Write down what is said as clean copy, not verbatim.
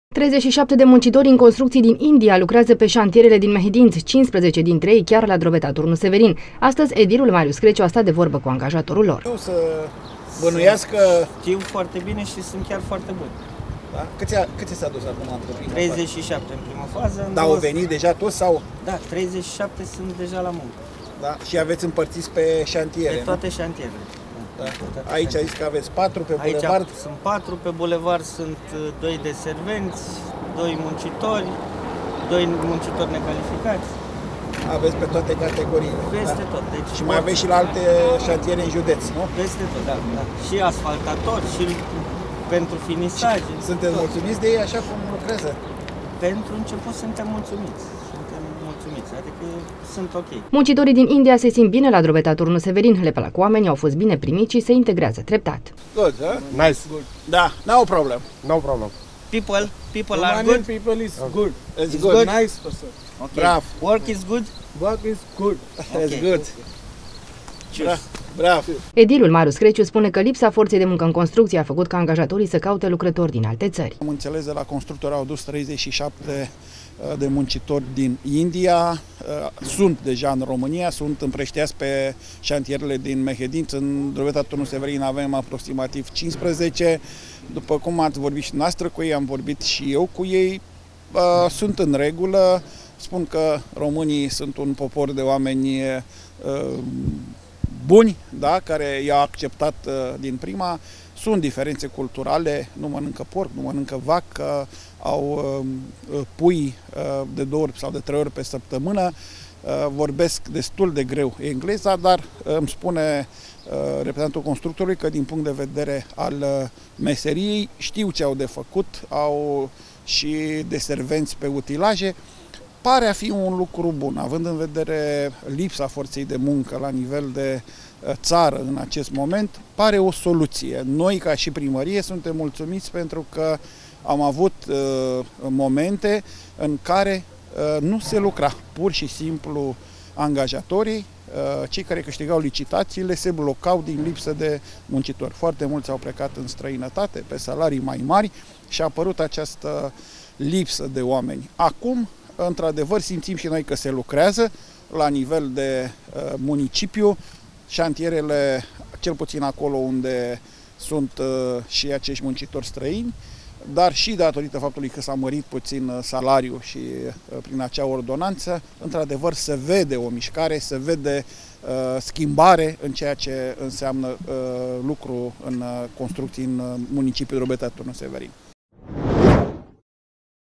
37 de muncitori în construcții din India lucrează pe șantierele din Mehedinți, 15 dintre ei chiar la Drobeta Turnu Severin. Astăzi, edilul Marius Creciu a stat de vorbă cu angajatorul lor. Nu să bănuiască... Știu foarte bine și sunt chiar foarte buni. Da? Câți s-a dus acum în prima 37 fază? în prima fază. Da, au venit deja toți sau? Da, 37 sunt deja la muncă. Da? Și aveți împărțiți pe șantiere, pe toate șantierele. Da. Aici a zis că aveți 4 pe bulevard. Aici sunt 4, pe bulevard sunt 2 de servenți, 2 muncitori, 2 muncitori necalificați. Aveți pe toate categoriile. Peste da? tot. Deci, și mai aveți și la alte șantiere în județ, nu? Peste tot, da. Și asfaltatori, și pentru finisaje. Sunteți mulțumiți de ei așa cum lucrează? Pentru început suntem mulțumiți. Adică sunt ok. Muncitorii din India se simt bine la Drobeta Turnu Severin, le plac oamenii, au fost bine primiți și se integrează treptat. Good, huh? Nice. Good. Da, no problem. No problem. People are good. People is good. It's good. Nice person. Okay. Bravo. Work is good. Work is good. It's good. Bravo. Edilul Marius Creciu spune că lipsa forței de muncă în construcție a făcut ca angajatorii să caute lucrători din alte țări. Am înțeles, de la constructori au dus 37 de muncitori din India, sunt deja în România, sunt împrăștiați pe șantierele din Mehedinți. În Drobeta Turnu Severin avem aproximativ 15. După cum ați vorbit și noastră cu ei, am vorbit și eu cu ei. Sunt în regulă. Spun că românii sunt un popor de oameni buni, da, care i-au acceptat din prima. Sunt diferențe culturale, nu mănâncă porc, nu mănâncă vacă, au pui de 2 ori sau de 3 ori pe săptămână, vorbesc destul de greu engleza, dar îmi spune reprezentantul constructorului că din punct de vedere al meseriei știu ce au de făcut, au și de servenți pe utilaje. Pare a fi un lucru bun, având în vedere lipsa forței de muncă la nivel de țară în acest moment, pare o soluție. Noi, ca și primărie, suntem mulțumiți pentru că am avut momente în care nu se lucra. Pur și simplu angajatorii, cei care câștigau licitațiile, se blocau din lipsă de muncitori. Foarte mulți au plecat în străinătate pe salarii mai mari și a apărut această lipsă de oameni. Acum, într-adevăr, simțim și noi că se lucrează la nivel de municipiu, șantierele, cel puțin acolo unde sunt și acești muncitori străini, dar și datorită faptului că s-a mărit puțin salariul și prin acea ordonanță, într-adevăr se vede o mișcare, se vede schimbare în ceea ce înseamnă lucru în construcții în municipiul Drobeta Turnu Severin.